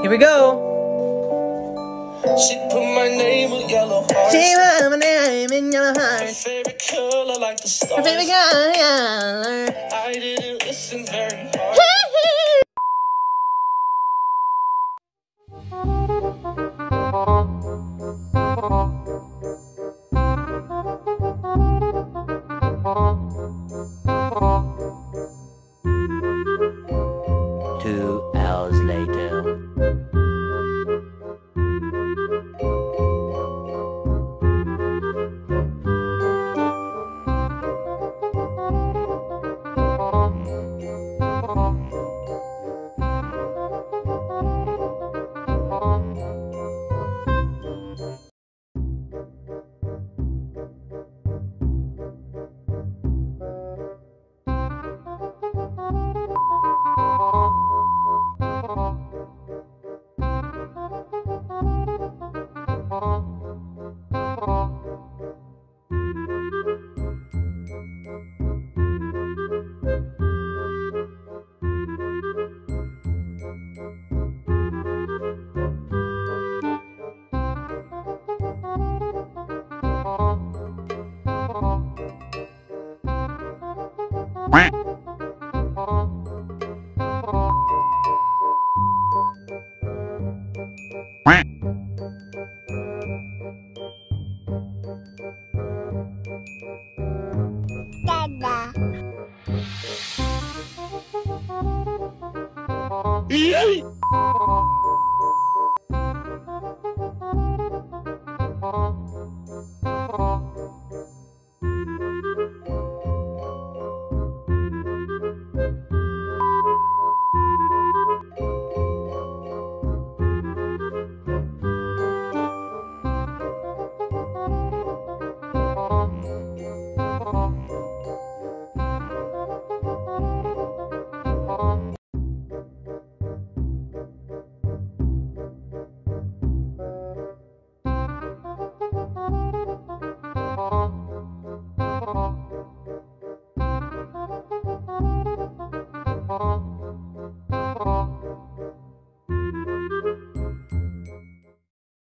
Here we go. She put my name in yellow hearts. She put my name in yellow Her hearts. favorite color like the stars. Her favorite color. I didn't listen very hard. Two hours later.